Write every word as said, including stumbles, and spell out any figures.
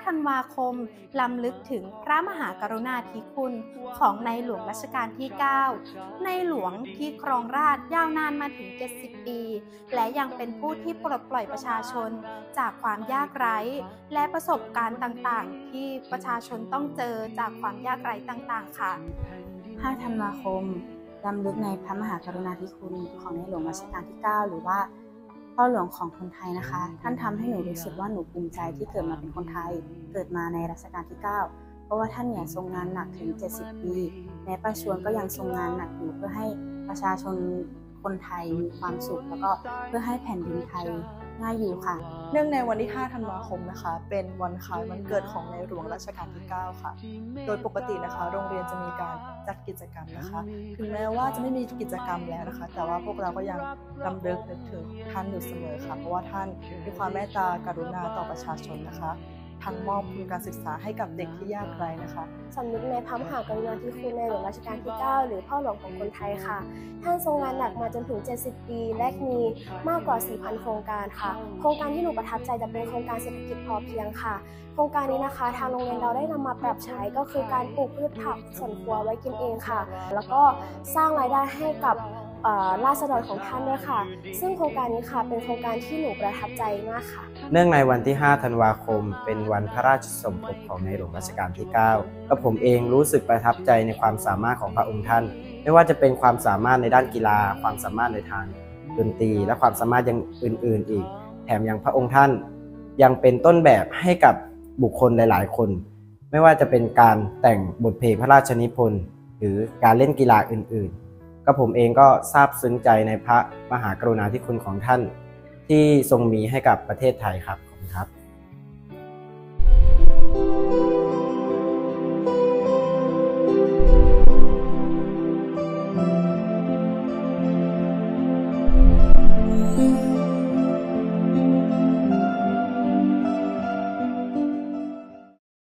ธันวาคมรำลึกถึงพระมหากรุณาธิคุณของในหลวงรัชกาลที่ เก้า ในหลวงที่ครองราชย์ยาวนานมาถึง เจ็ดสิบ ปี และยังเป็นผู้ที่ปลดปล่อยประชาชนจากความยากไร้และประสบการณ์ต่างๆที่ประชาชนต้องเจอจากความยากไร้ต่างๆค่ะห้า ธันวาคมรำลึกในพระมหากรุณาธิคุณของในหลวงรัชกาลที่ เก้า หรือว่าพ่อหลวงของคนไทยนะคะท่านทำให้หนูรู้สึกว่าหนูภูมิใจที่เกิดมาเป็นคนไทยเกิดมาในรัชกาลที่ เก้า เพราะว่าท่านเนี่ยทรงงานหนักถึง เจ็ดสิบ ปีแม้ประชวรก็ยังทรงงานหนักอยู่เพื่อให้ประชาชนคนไทยมีความสุขแล้วก็เพื่อให้แผ่นดินไทยน่าอยู่ค่ะเนื่องในวันที่ ห้า ธันวาคมนะคะเป็นวันคล้ายวันเกิดของในหลวงรัชกาลที่ เก้า ค่ะโดยปกตินะคะโรงเรียนจะมีการจัดกิจกรรมนะคะถึงแม้ว่าจะไม่มีกิจกรรมแล้วนะคะแต่ว่าพวกเราก็ยังรำลึกนึกถึงท่านอยู่เสมอค่ะเพราะว่าท่านมีความเมตตากรุณาต่อประชาชนนะคะทั้งมอบทุนการศึกษาให้กับเด็กที่ยากไร้นะคะสำนึกในพระมหากรุณาธิคุณในหลวงรัชกาลที่ เก้า หรือพ่อหลวงของคนไทยค่ะท่านทรงงานหนักมาจนถึง เจ็ดสิบ ปีและมีมากกว่า สี่พัน โครงการค่ะโครงการที่หนูประทับใจจะเป็นโครงการเศรษฐกิจพอเพียงค่ะโครงการนี้นะคะทางโรงเรียนเราได้นำมาปรับใช้ก็คือการปลูกพืชผักสวนครัวไว้กินเองค่ะแล้วก็สร้างรายได้ให้กับราษฎรของท่านด้วยค่ะซึ่งโครงการนี้ค่ะเป็นโครงการที่หนูประทับใจมากค่ะเนื่องในวันที่ ห้า ธันวาคมเป็นวันพระราชสมภพของในหลวงรัชกาลที่ เก้า ก็ผมเองรู้สึกประทับใจในความสามารถของพระองค์ท่านไม่ว่าจะเป็นความสามารถในด้านกีฬาความสามารถในทางดนตรีและความสามารถอย่างอื่นๆอีกแถมยังพระองค์ท่านยังเป็นต้นแบบให้กับบุคคลหลายๆคนไม่ว่าจะเป็นการแต่งบทเพลงพระราชนิพนธ์หรือการเล่นกีฬาอื่นๆก็ผมเองก็ซาบซึ้งใจในพระมหากรุณาธิคุณของท่านที่ทรงมีให้กับประเทศไทยครับขอบคุณครับ